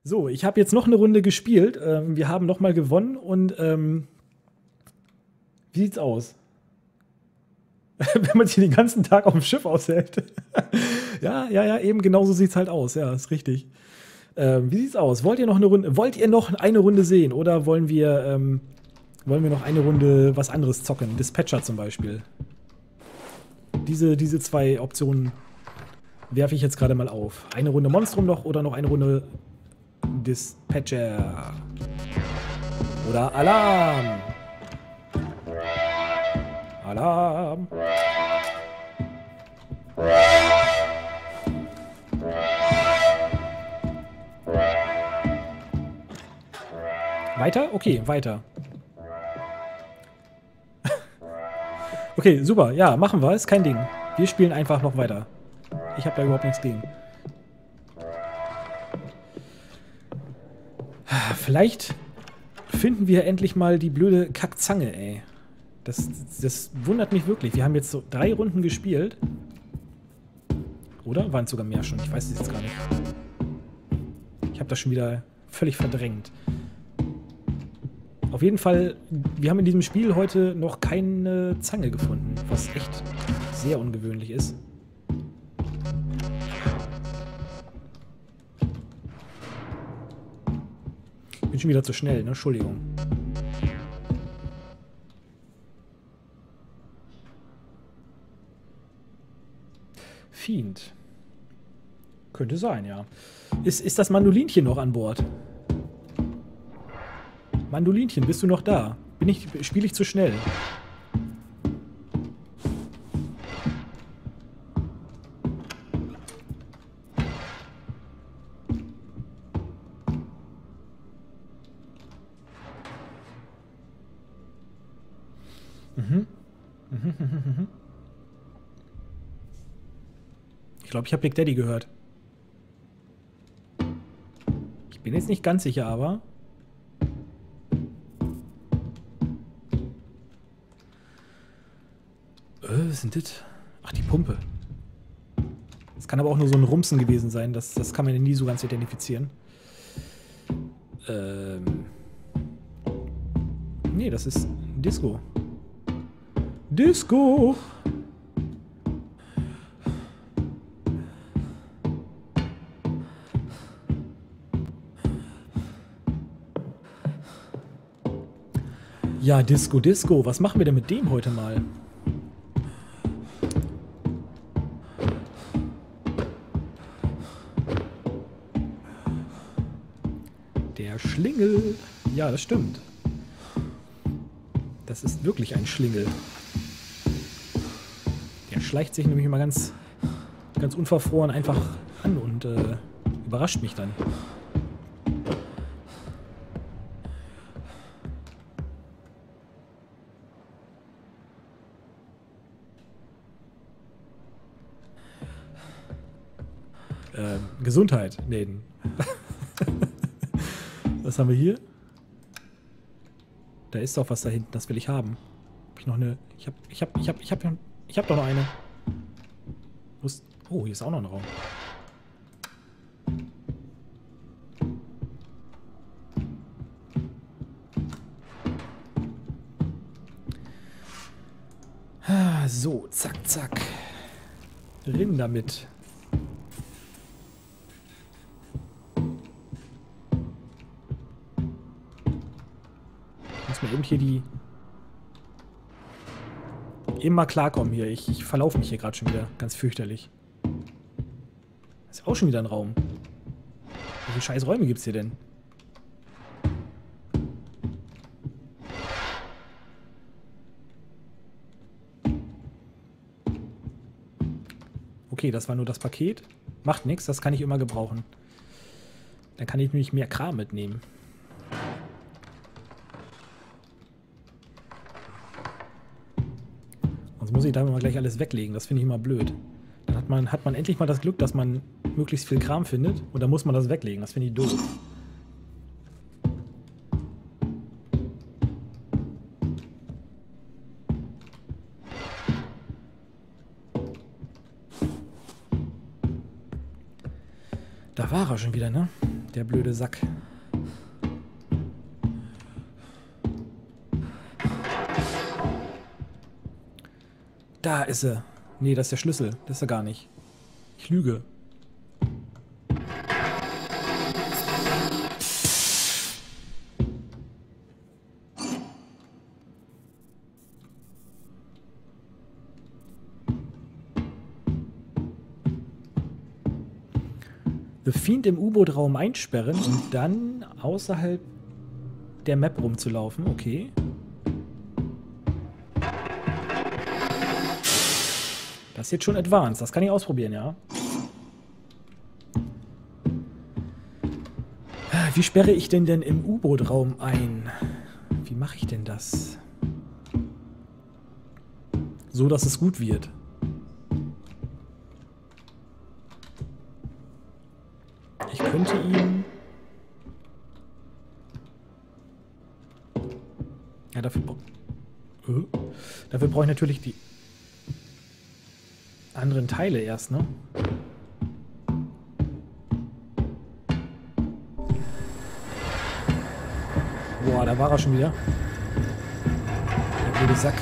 So, ich habe jetzt noch eine Runde gespielt. Wir haben noch mal gewonnen und wie sieht's aus? Wenn man sich den ganzen Tag auf dem Schiff aushält. ja, eben genauso sieht's halt aus. Ja, ist richtig. Wie sieht's aus? Wollt ihr noch eine Runde sehen oder wollen wir noch eine Runde was anderes zocken? Dispatcher zum Beispiel. Diese zwei Optionen werfe ich jetzt gerade mal auf. Eine Runde Monstrum noch oder noch eine Runde Dispatcher. Oder Alarm. Alarm. Weiter? Okay, weiter. Okay, super. Ja, machen wir. Ist kein Ding. Wir spielen einfach noch weiter. Ich habe da überhaupt nichts gegen. Vielleicht finden wir endlich mal die blöde Kackzange, ey. Das wundert mich wirklich. Wir haben jetzt so 3 Runden gespielt. Oder? Waren es sogar mehr schon? Ich weiß es jetzt gar nicht. Ich habe das schon wieder völlig verdrängt. Auf jeden Fall, wir haben in diesem Spiel heute noch keine Zange gefunden, was echt sehr ungewöhnlich ist. Ich bin schon wieder zu schnell, ne? Entschuldigung. Fiend. Könnte sein, ja. Ist das Mandolinchen noch an Bord? Mandolinchen, bist du noch da? Spiele ich zu schnell? Ich glaube, ich habe Big Daddy gehört. Ich bin jetzt nicht ganz sicher, aber... was ist denn das? Ach, die Pumpe. Das kann aber auch nur so ein Rumsen gewesen sein. Das kann man ja nie so ganz identifizieren. Nee, das ist Disco. Disco! Ja, Disco, Disco. Was machen wir denn mit dem heute mal? Der Schlingel. Ja, das stimmt. Das ist wirklich ein Schlingel. Der schleicht sich nämlich immer ganz unverfroren einfach an und überrascht mich dann. Gesundheit. Nee. Was haben wir hier? Da ist doch was da hinten, das will ich haben. Hab ich noch eine. Ich hab doch noch eine. Oh, hier ist auch noch ein Raum. So, zack, zack. Rin damit. Mir eben hier die... Immer klarkommen hier. Ich verlaufe mich hier gerade schon wieder. Ganz fürchterlich. Das ist auch schon wieder ein Raum. Welche scheiß Räume gibt's hier denn? Okay, das war nur das Paket. Macht nichts, das kann ich immer gebrauchen. Dann kann ich nämlich mehr Kram mitnehmen. Sonst muss ich da immer gleich alles weglegen. Das finde ich immer blöd. Dann hat man endlich mal das Glück, dass man möglichst viel Kram findet. Und dann muss man das weglegen. Das finde ich doof. Da war er schon wieder, ne? Der blöde Sack. Da ist er. Nee, das ist der Schlüssel. Das ist er gar nicht. Ich lüge. The Fiend im U-Boot-Raum einsperren und dann außerhalb der Map rumzulaufen. Okay. Das ist jetzt schon advanced. Das kann ich ausprobieren, ja. Wie sperre ich denn im U-Boot-Raum ein? Wie mache ich denn das? So, dass es gut wird. Ich könnte ihn... Ja, dafür brauche ich natürlich die anderen Teile erst, ne? Boah, da war er schon wieder. Der blöde Sack.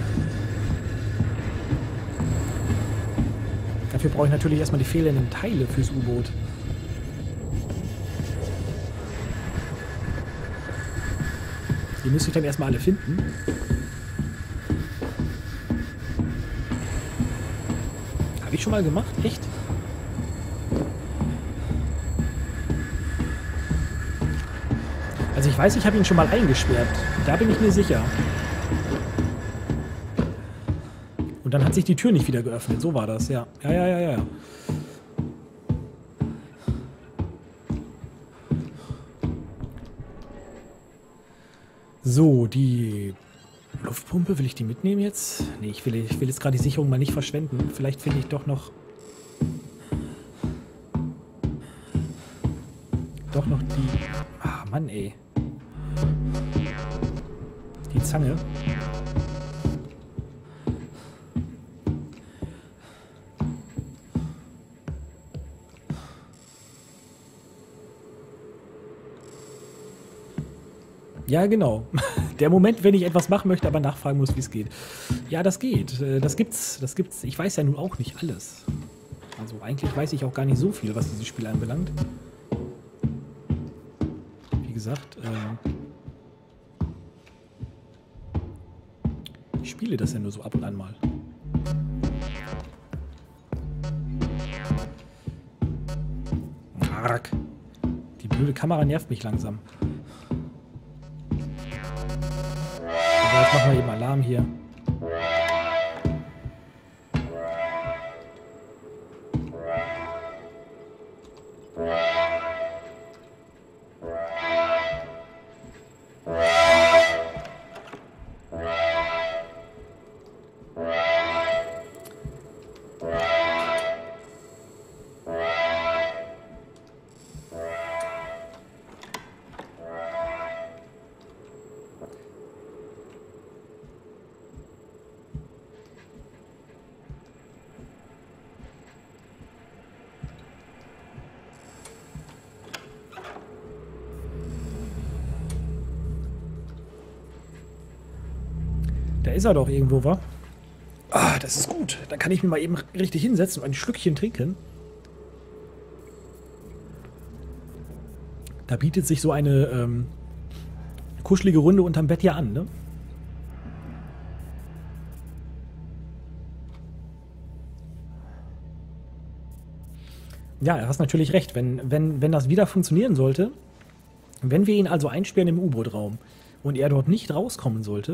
Dafür brauche ich natürlich erstmal die fehlenden Teile fürs U-Boot. Die müsste ich dann erstmal alle finden. Habe ich schon mal gemacht? Echt? Also ich weiß, ich habe ihn schon mal eingesperrt. Da bin ich mir sicher. Und dann hat sich die Tür nicht wieder geöffnet. So war das, ja. Ja. So, die Luftpumpe, will ich die mitnehmen jetzt? Nee, ich will jetzt gerade die Sicherung mal nicht verschwenden. Vielleicht finde ich doch noch die... Ah, Mann, ey. Die Zange. Ja, genau. Der Moment, wenn ich etwas machen möchte, aber nachfragen muss, wie es geht. Ja, das geht. Das gibt's. Ich weiß ja nun auch nicht alles. Also eigentlich weiß ich auch gar nicht so viel, was dieses Spiel anbelangt. Wie gesagt, ich spiele das ja nur so ab und an mal. Arg. Die blöde Kamera nervt mich langsam. Jetzt machen wir eben Alarm hier. Da ist er doch irgendwo, wa? Ah, das ist gut. Da kann ich mir mal eben richtig hinsetzen und ein Schlückchen trinken. Da bietet sich so eine kuschelige Runde unterm Bett ja an, ne? Ja, du hast natürlich recht. Wenn das wieder funktionieren sollte, wenn wir ihn also einsperren im U-Boot-Raum und er dort nicht rauskommen sollte,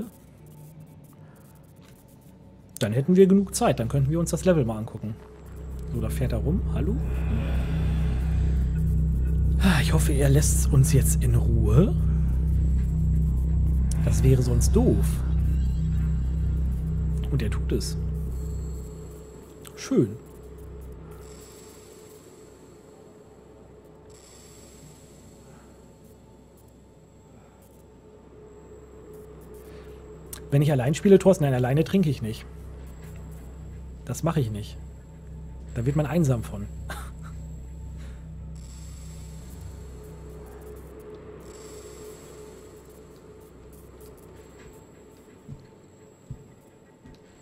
dann hätten wir genug Zeit. Dann könnten wir uns das Level mal angucken. So, da fährt er rum. Hallo? Ich hoffe, er lässt uns jetzt in Ruhe. Das wäre sonst doof. Und er tut es. Schön. Wenn ich allein spiele, Thorsten, nein, alleine trinke ich nicht. Das mache ich nicht. Da wird man einsam von.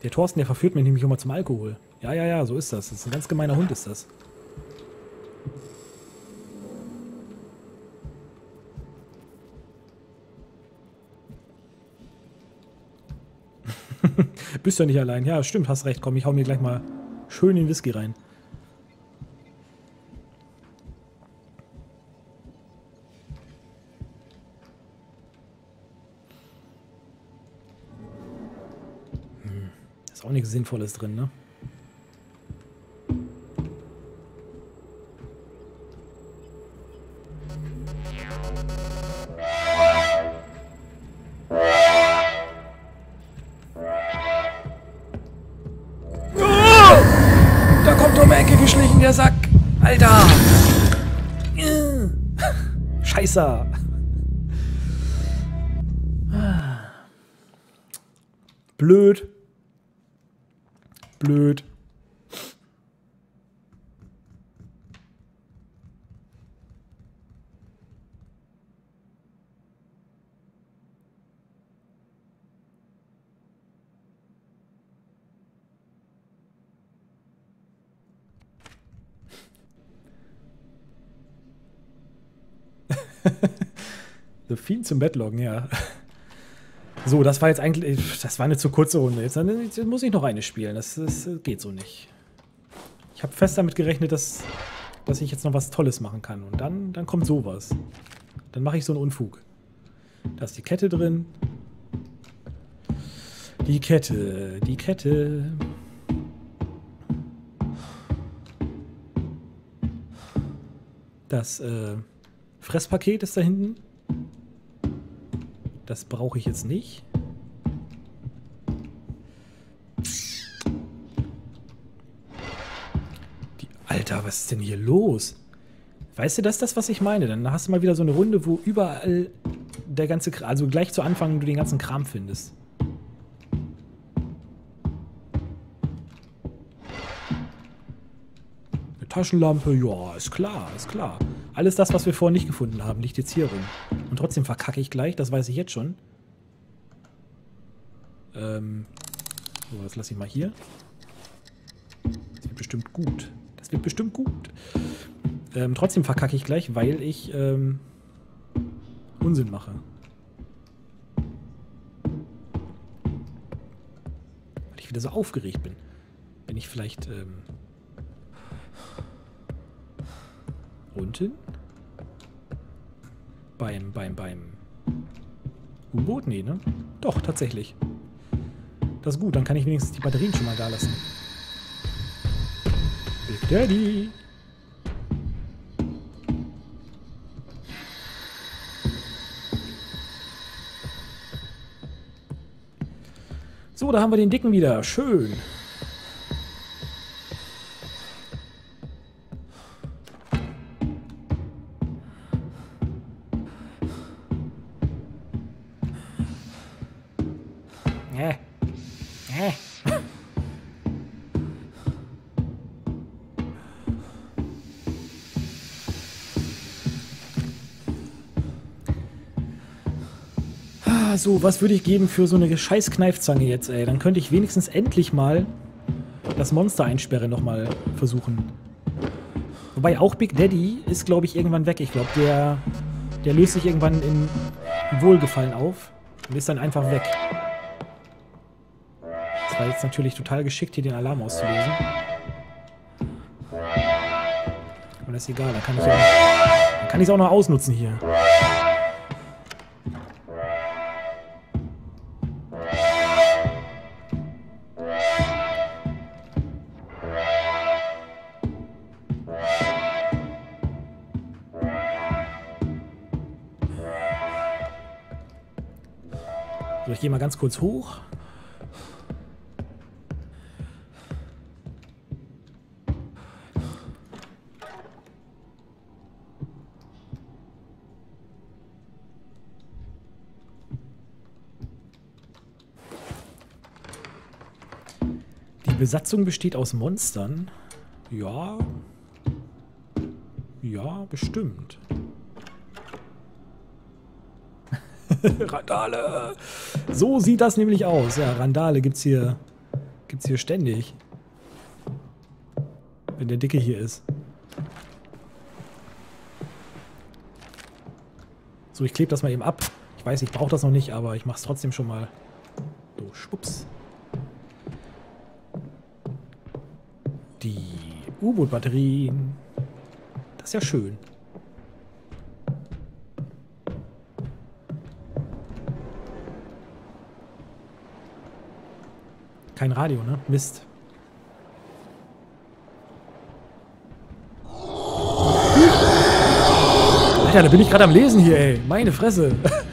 Der Thorsten, der verführt mich nämlich immer zum Alkohol. Ja, ja, ja, so ist das. Das ist ein ganz gemeiner Hund, ist das. Bist du nicht allein. Ja, stimmt, hast recht. Komm, ich hau mir gleich mal schön den Whisky rein. Ist auch nichts Sinnvolles drin, ne? Da kommt um die Ecke geschlichen, der Sack. Alter. Scheiße. Blöd. Blöd. The Fiend zum Bettloggen, ja. So, das war jetzt eigentlich, das war eine zu kurze Runde. Jetzt muss ich noch eine spielen. Das geht so nicht. Ich habe fest damit gerechnet, dass ich jetzt noch was Tolles machen kann. Und dann kommt sowas. Dann mache ich so einen Unfug. Da ist die Kette drin. Die Kette, die Kette. Das Fresspaket ist da hinten. Das brauche ich jetzt nicht. Alter, was ist denn hier los? Weißt du, das ist das, was ich meine? Dann hast du mal wieder so eine Runde, wo überall der ganze Kram, also gleich zu Anfang du den ganzen Kram findest. Eine Taschenlampe, ja, ist klar, ist klar. Alles das, was wir vorher nicht gefunden haben, liegt jetzt hier rum. Und trotzdem verkacke ich gleich, das weiß ich jetzt schon. So, das lasse ich mal hier. Das wird bestimmt gut. Das wird bestimmt gut. Trotzdem verkacke ich gleich, weil ich Unsinn mache. Weil ich wieder so aufgeregt bin. Wenn ich vielleicht unten beim U-Boot? Nee, ne? Doch, tatsächlich. Das ist gut, dann kann ich wenigstens die Batterien schon mal da lassen. Big Daddy! So, da haben wir den Dicken wieder. Schön. So, was würde ich geben für so eine scheiß Kneifzange jetzt, ey? Dann könnte ich wenigstens endlich mal das Monster einsperren nochmal versuchen. Wobei auch Big Daddy ist, glaube ich, irgendwann weg. Ich glaube, der löst sich irgendwann in Wohlgefallen auf und ist dann einfach weg. Das war jetzt natürlich total geschickt, hier den Alarm auszulösen. Aber das ist egal, dann kann ich es auch noch ausnutzen hier. So, ich gehe mal ganz kurz hoch. Die Besatzung besteht aus Monstern. Ja. Ja, bestimmt. Randale! So sieht das nämlich aus. Ja, Randale gibt's hier Gibt's hier ständig. Wenn der Dicke hier ist. So, ich klebe das mal eben ab. Ich weiß, ich brauche das noch nicht, aber ich mache es trotzdem schon mal. So, schwupps. Die U-Boot-Batterien. Das ist ja schön. Kein Radio, ne? Mist. Alter, da bin ich gerade am Lesen hier, ey. Meine Fresse.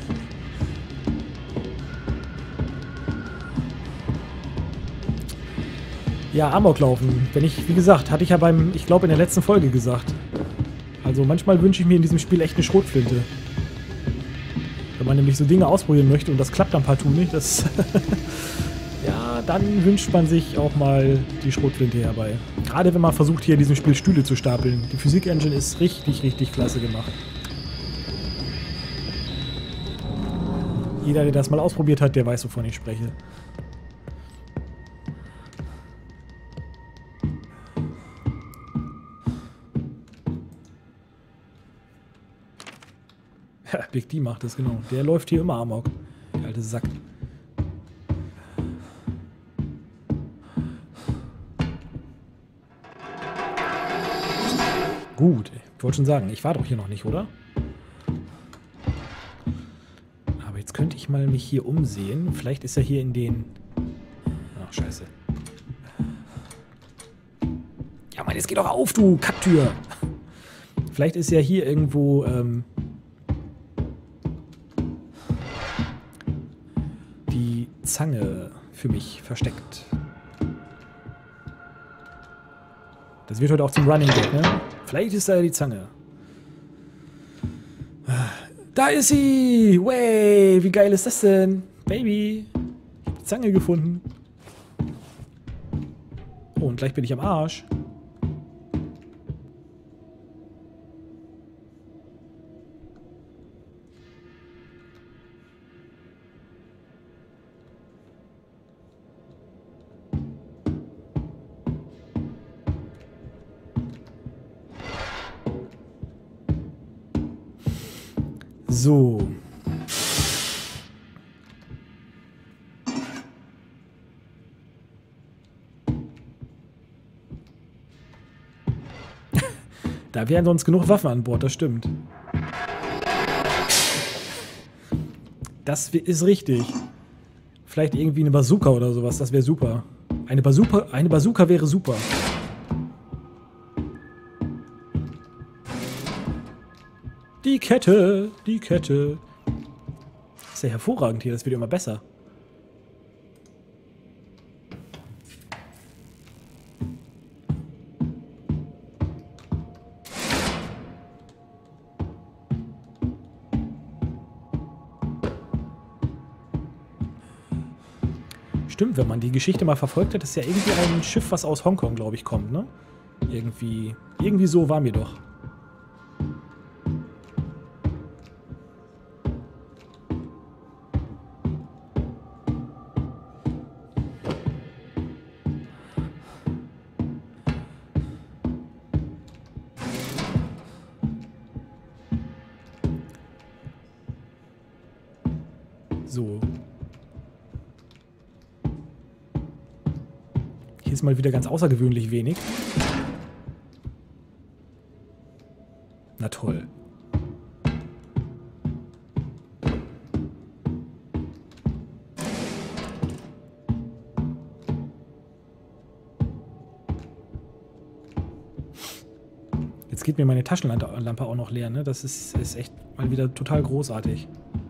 Ja, Amok laufen. Wenn ich, wie gesagt, hatte ich ja ich glaube in der letzten Folge gesagt. Also manchmal wünsche ich mir in diesem Spiel echt eine Schrotflinte. Wenn man nämlich so Dinge ausprobieren möchte und das klappt dann partout nicht, das... ja, dann wünscht man sich auch mal die Schrotflinte herbei. Gerade wenn man versucht, hier in diesem Spiel Stühle zu stapeln. Die Physik-Engine ist richtig, richtig klasse gemacht. Jeder, der das mal ausprobiert hat, der weiß, wovon ich spreche. Ja, Big D macht das, genau. Der läuft hier immer amok. Der alte Sack. Gut, ich wollte schon sagen, ich war doch hier noch nicht, oder? Aber jetzt könnte ich mal mich hier umsehen. Vielleicht ist er hier in den... Ach, scheiße. Ja, Mann, jetzt geh doch auf, du Kacktür! Vielleicht ist er hier irgendwo, die Zange für mich versteckt. Das wird heute auch zum Running Gag, ne? Vielleicht ist da ja die Zange. Da ist sie! Way! Wie geil ist das denn? Baby! Ich hab die Zange gefunden. Oh, und gleich bin ich am Arsch. So. Da wären sonst genug Waffen an Bord, das stimmt. Das ist richtig. Vielleicht irgendwie eine Bazooka oder sowas, das wäre super. Eine Bazooka wäre super. Die Kette, die Kette. Das ist ja hervorragend hier, das wird immer besser. Stimmt, wenn man die Geschichte mal verfolgt hat, ist ja irgendwie ein Schiff, was aus Hongkong, glaube ich, kommt, ne? Irgendwie so war mir doch. So. Hier ist mal wieder ganz außergewöhnlich wenig. Na toll. Jetzt geht mir meine Taschenlampe auch noch leer, ne? Das ist echt mal wieder total großartig.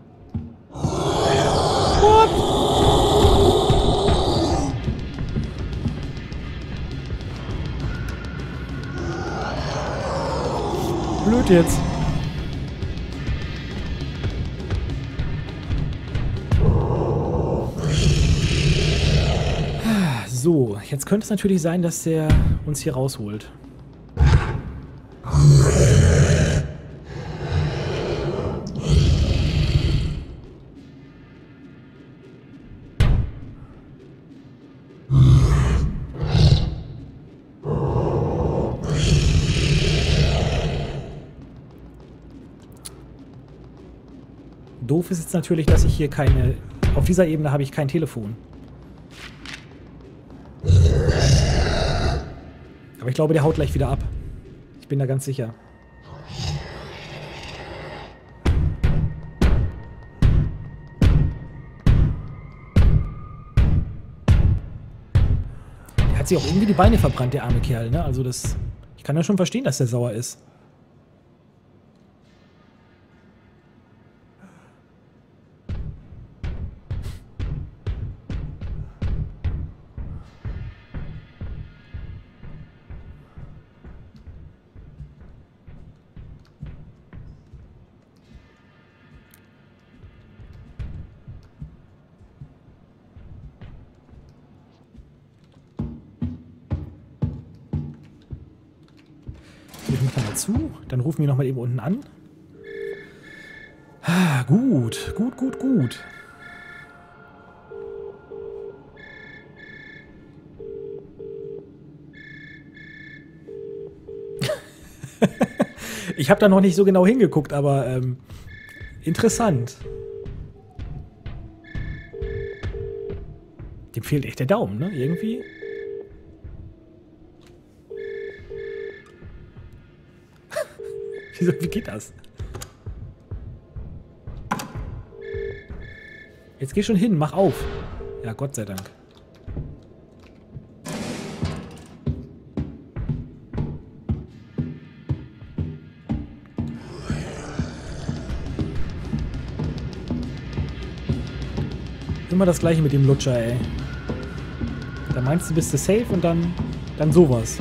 Blöd jetzt. So, jetzt könnte es natürlich sein, dass der uns hier rausholt. Doof ist jetzt natürlich, dass ich hier keine... Auf dieser Ebene habe ich kein Telefon. Aber ich glaube, der haut gleich wieder ab. Ich bin da ganz sicher. Der hat sich auch irgendwie die Beine verbrannt, der arme Kerl, ne? Also das... Ich kann ja schon verstehen, dass der sauer ist. Ich mich mal zu, dann rufen wir nochmal eben unten an. Ah, gut, gut, gut, gut. Ich habe da noch nicht so genau hingeguckt, aber interessant. Dem fehlt echt der Daumen, ne? Irgendwie. Wie geht das? Jetzt geh schon hin, mach auf. Ja, Gott sei Dank. Immer das gleiche mit dem Lutscher, ey. Da meinst du, bist du safe und dann sowas.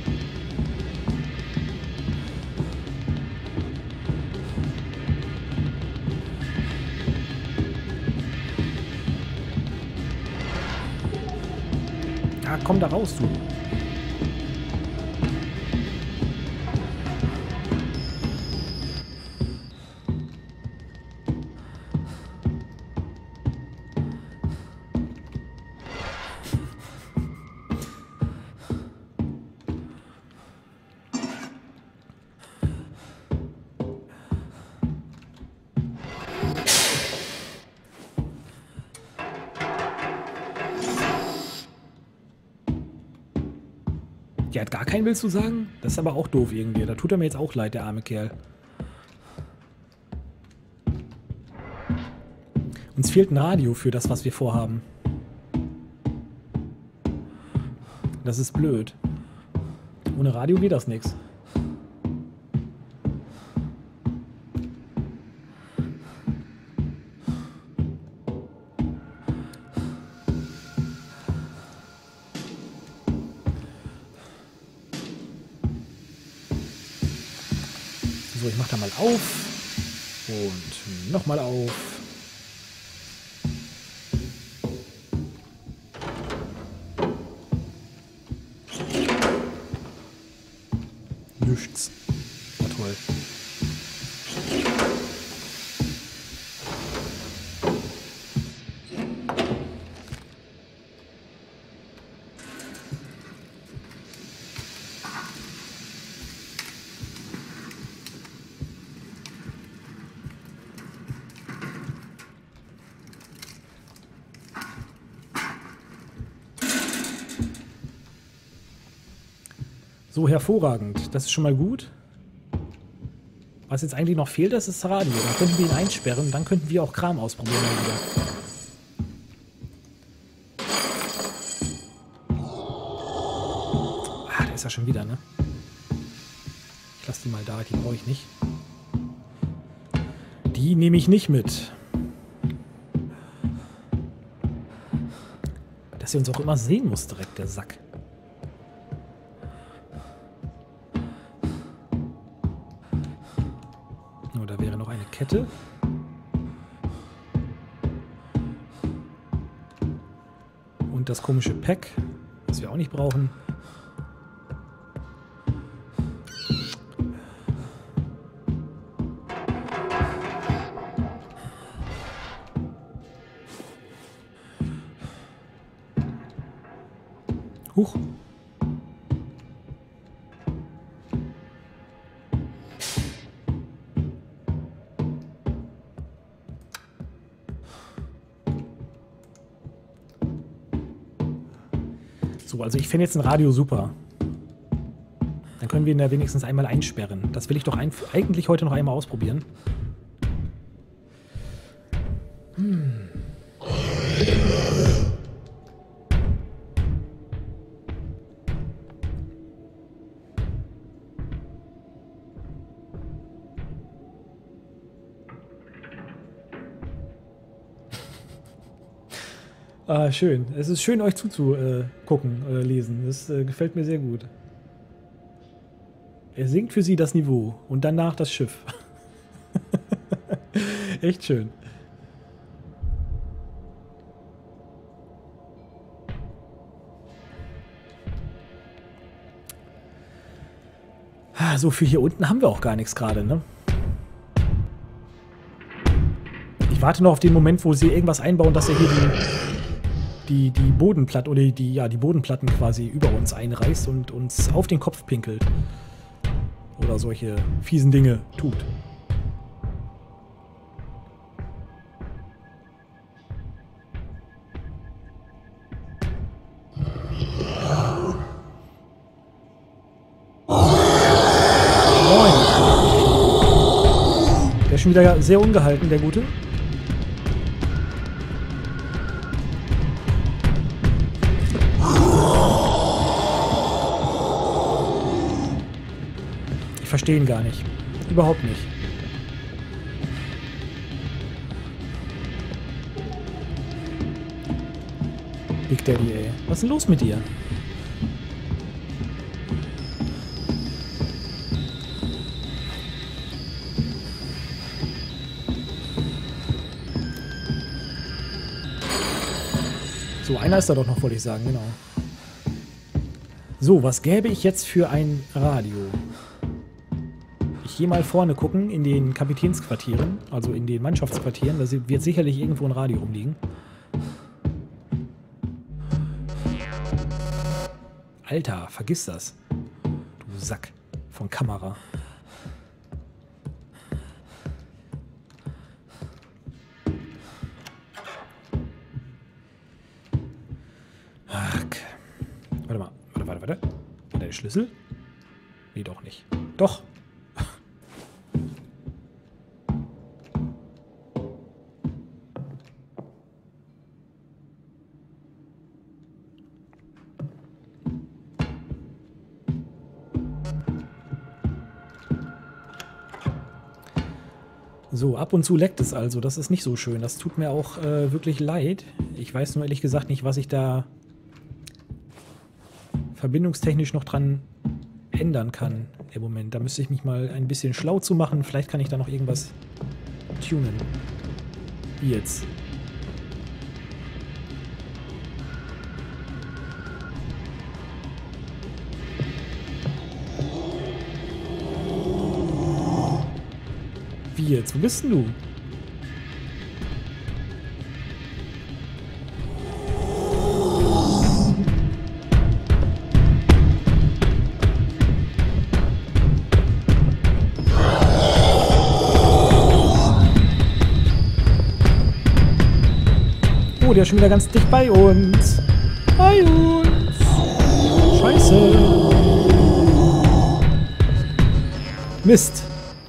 Ja, komm da raus, du. Der hat gar keinen, willst du sagen? Das ist aber auch doof irgendwie. Da tut er mir jetzt auch leid, der arme Kerl. Uns fehlt ein Radio für das, was wir vorhaben. Das ist blöd. Ohne Radio geht das nichts. So, ich mach da mal auf. Und nochmal auf. Nichts. Na toll. So, hervorragend. Das ist schon mal gut. Was jetzt eigentlich noch fehlt, das ist das Radio. Dann könnten wir ihn einsperren und dann könnten wir auch Kram ausprobieren wieder. Ah, da ist er schon wieder, ne? Ich lasse die mal da, die brauche ich nicht. Die nehme ich nicht mit. Dass er uns auch immer sehen muss direkt, der Sack. Oh, da wäre noch eine Kette. Und das komische Pack, was wir auch nicht brauchen. Huch. So, also ich fände jetzt ein Radio super. Dann können wir ihn ja wenigstens einmal einsperren. Das will ich doch eigentlich heute noch einmal ausprobieren. Ah, schön. Es ist schön, euch zuzugucken oder lesen. Das gefällt mir sehr gut. Er sinkt für sie das Niveau und danach das Schiff. Echt schön. So viel hier unten haben wir auch gar nichts gerade, ne? Ich warte noch auf den Moment, wo sie irgendwas einbauen, dass er hier die Bodenplatte oder die Bodenplatten quasi über uns einreißt und uns auf den Kopf pinkelt. Oder solche fiesen Dinge tut. Moin. Der ist schon wieder sehr ungehalten, der Gute. Ich verstehe ihn gar nicht. Überhaupt nicht. Big Daddy, ey. Was ist denn los mit dir? So, einer ist da doch noch, wollte ich sagen, genau. So, was gäbe ich jetzt für ein Radio? Ich gehe mal vorne gucken in den Kapitänsquartieren, also in den Mannschaftsquartieren. Da wird sicherlich irgendwo ein Radio rumliegen. Alter, vergiss das. Du Sack von Kamera. Ach. Warte mal. Warte. War der Schlüssel? Nee, doch nicht. Doch. So, ab und zu leckt es also. Das ist nicht so schön. Das tut mir auch wirklich leid. Ich weiß nur ehrlich gesagt nicht, was ich da verbindungstechnisch noch dran ändern kann im Moment. Da müsste ich mich mal ein bisschen schlau zu machen. Vielleicht kann ich da noch irgendwas tunen. Wie jetzt? Wie jetzt? Wo bist denn du? Oh, der ist schon wieder ganz dicht bei uns. Bei uns. Scheiße. Mist.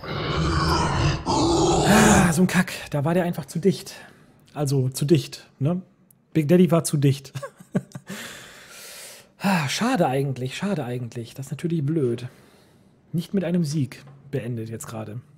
So ein Kack. Da war der einfach zu dicht. Also zu dicht, ne? Big Daddy war zu dicht. Schade eigentlich, schade eigentlich. Das ist natürlich blöd. Nicht mit einem Sieg beendet jetzt gerade.